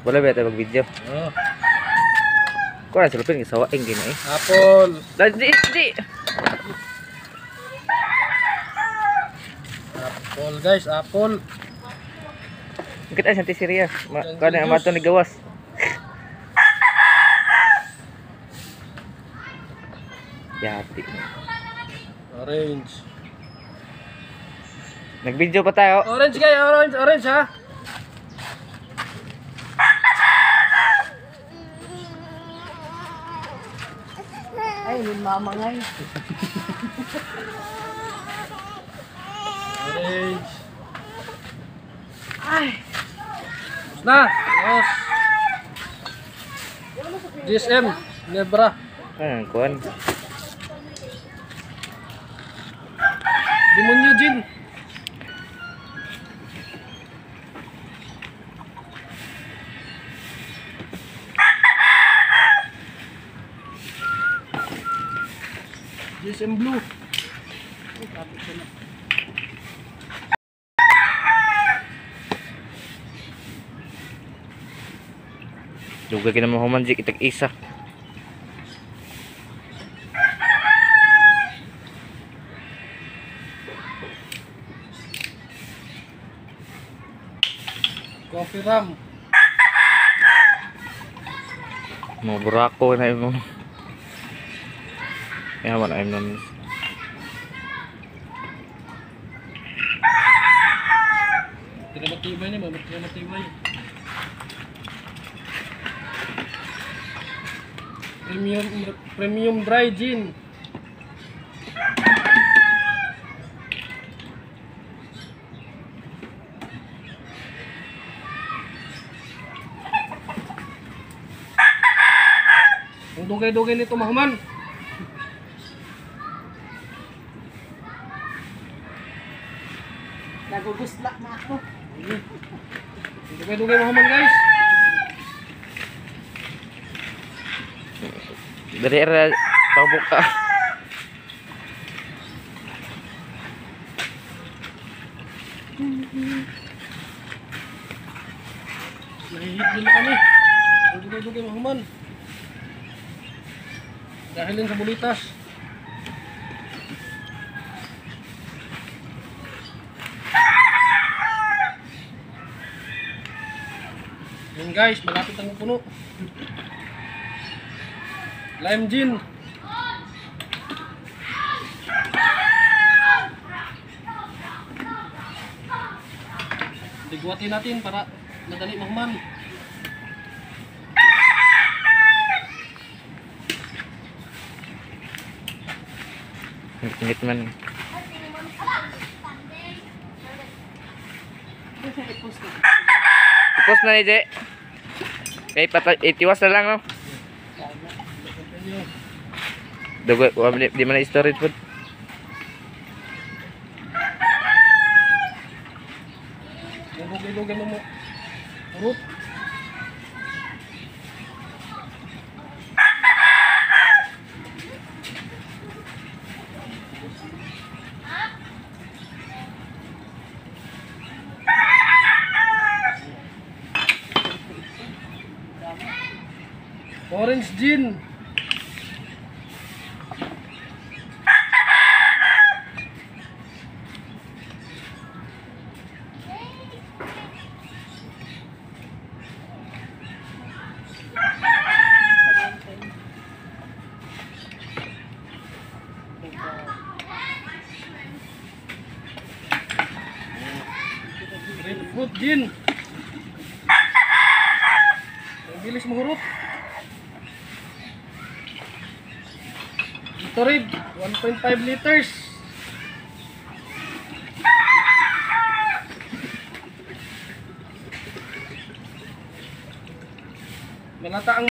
Wala ba tayo mag-video? Oh. Kung na silupin, isawain gina eh. Apple. Di! Apple guys, apple. Kita ay santi seriya. Kung na amato ni gawas. Yati. Orange. Nag-video pa tayo. Orange guys, orange ha. Ay, yung mama ngay. Orange. Ay. Tapos na. Tapos. GSM. Nebra. Kuan. Demonyo Jin. GSM Blue. Juga kita mau manjik kita isa. Coffee Ram. Mau berako na yung yaman ayun nun. Tidak matibay ni, tidak matibay. Premium dry gin. Ang dugay-dugay nito mahuman. Nagugusla na ako. Ang dugay-dugay mahuman guys. Dari era pabuka. Nahihit din kami. Ang dugay-dugay mahuman. Dahilin sa bulitas. Yan guys, malapit ang puno. Lime gin. Digwatin natin para madali mahuman. Ngit man. Ipos na ni Je. Kay itiwas na lang no. Dugo, di man na storage food. Lugay-lugay mo. Root. Orange gin. Red fruit gin. Ang bilis mahurot. Gatorade 1.5 liters. Malata ang